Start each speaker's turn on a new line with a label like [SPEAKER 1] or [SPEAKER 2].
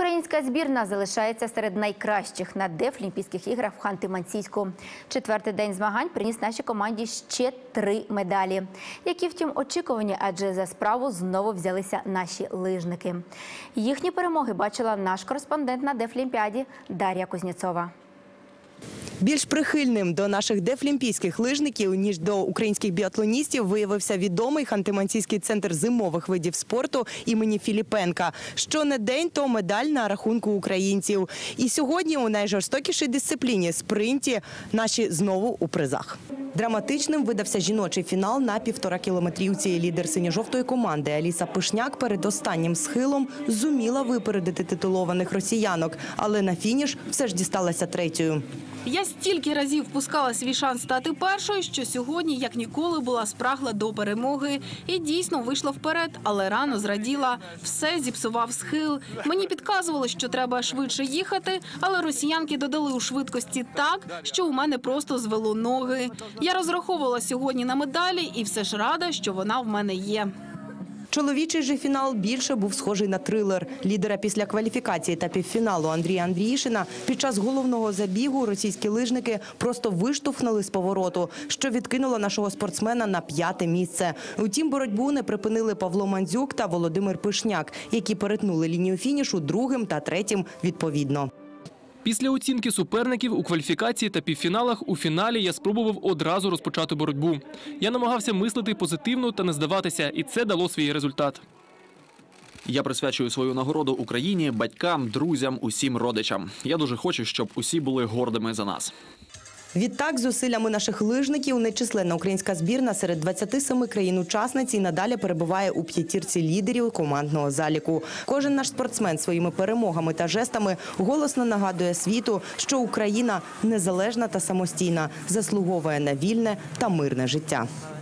[SPEAKER 1] Українська збірна залишається серед найкращих на Дефлімпійських іграх в Ханти-Мансійську. Четвертий день змагань приніс нашій команді ще 3 медалі, які, втім, очікувані, адже за справу знову взялися наші лижники. Їхні перемоги бачила наш кореспондент на Дефлімпіаді Дар'я Кузнєцова.
[SPEAKER 2] Більш прихильним до наших дефлімпійських лижників, ніж до українських біатлоністів, виявився відомий Ханти-Мансійський центр зимових видів спорту імені Філіпенка. Що не день, то медаль на рахунку українців. І сьогодні у найжорстокішій дисципліні – спринті – наші знову у призах. Драматичним видався жіночий фінал на 1,5-кілометрівці. Лідер синьо-жовтої команди Аліса Пишняк перед останнім схилом зуміла випередити титулованих росіянок, але на фініш все ж дісталася 3-ю.
[SPEAKER 3] Я стільки разів впускала свій шанс стати першою, що сьогодні, як ніколи, була спрагла до перемоги. І дійсно вийшла вперед, але рано зраділа. Все зіпсував схил. Мені підказували, що треба швидше їхати, але росіянки додали у швидкості так, що у мене просто звело ноги. Я розраховувала сьогодні на медалі і все ж рада, що вона в мене є.
[SPEAKER 2] Чоловічий же фінал більше був схожий на трилер. Лідера після кваліфікації та півфіналу Андрія Андріїшина під час головного забігу російські лижники просто виштовхнули з повороту, що відкинуло нашого спортсмена на 5-те місце. Утім, боротьбу не припинили Павло Мандзюк та Володимир Пишняк, які перетнули лінію фінішу 2-м та 3-м відповідно.
[SPEAKER 4] Після оцінки суперників у кваліфікації та півфіналах у фіналі я спробував одразу розпочати боротьбу. Я намагався мислити позитивно та не здаватися, і це дало свій результат.
[SPEAKER 5] Я присвячую свою нагороду Україні, батькам, друзям, усім родичам. Я дуже хочу, щоб усі були гордими за нас.
[SPEAKER 2] Відтак, зусиллями наших лижників, нечисленна українська збірна серед 27 країн-учасниць і надалі перебуває у 5-ці лідерів командного заліку. Кожен наш спортсмен своїми перемогами та жестами голосно нагадує світу, що Україна незалежна та самостійна, заслуговує на вільне та мирне життя.